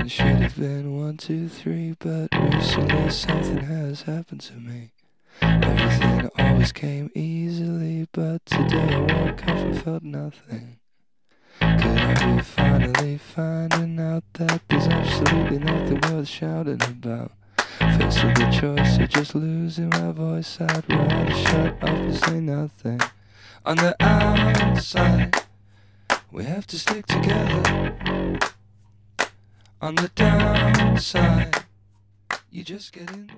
It should have been 1, 2, 3, but recently something has happened to me. Everything always came easily, but today I woke up and felt nothing. Could I be finally finding out that there's absolutely nothing worth shouting about? Faced with the choice of just losing my voice, I'd rather shut up and say nothing. On the outside, we have to stick together. On the downside, you just get in.